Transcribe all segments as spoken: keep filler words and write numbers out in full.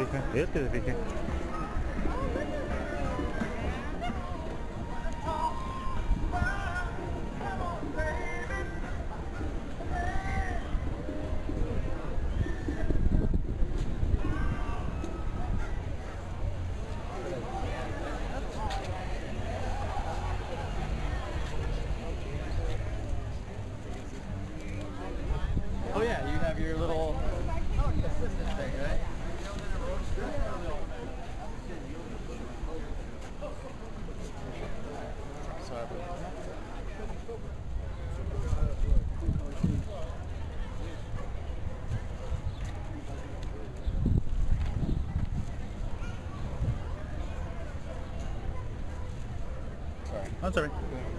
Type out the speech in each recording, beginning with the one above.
fija, este se fija. Oh yeah, you have your little assistant thing, right? Sorry. Sorry. That's alright.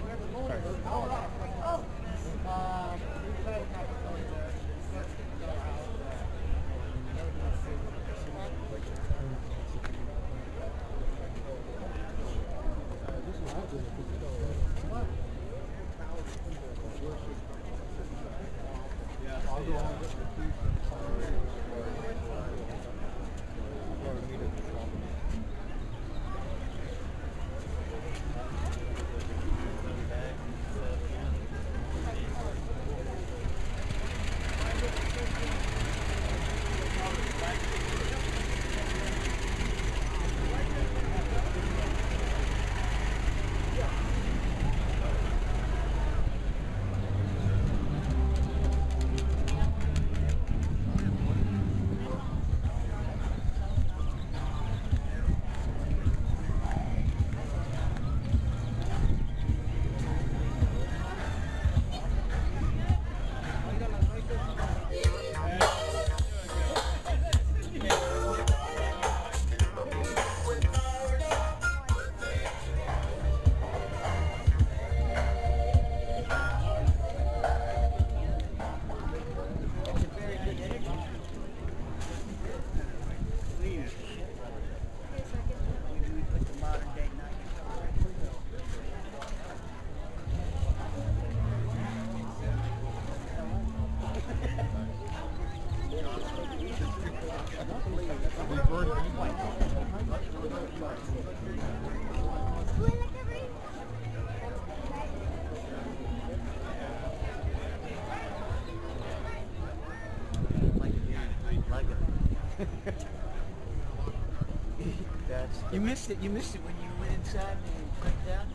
You missed it. You missed it when you went inside and you clicked out.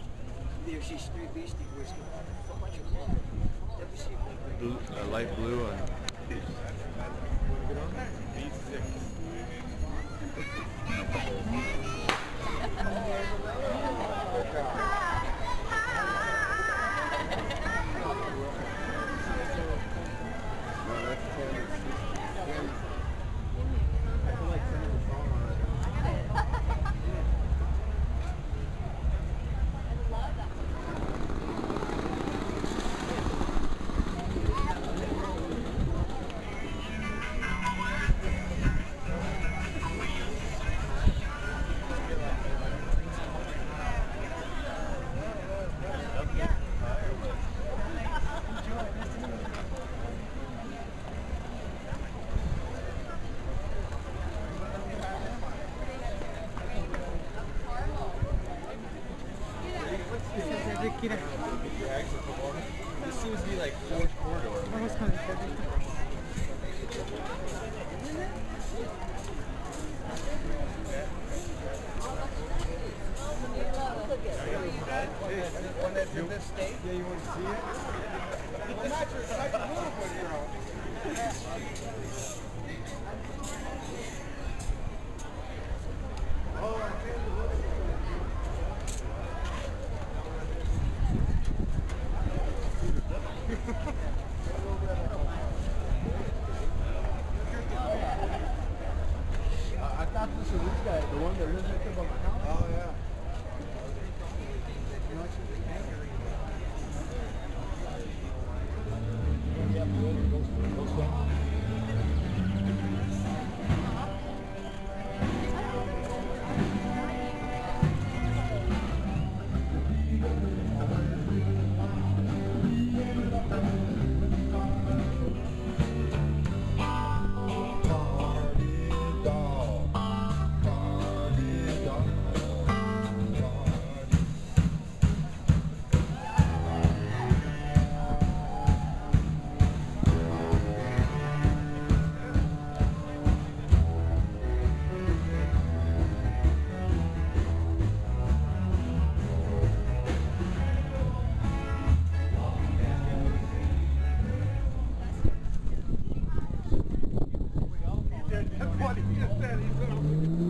There, she's three beastie boys. A bunch of love. Let me see if we Blue, uh, light blue and B six. This seems to be like fourth corridor. One that's in this state? Yeah, you want to see it? Well, not your second move, but you know. Oh, I can't look at I thought this was this guy, the one that lives next to my house. Oh, yeah. what he just said. He's gonna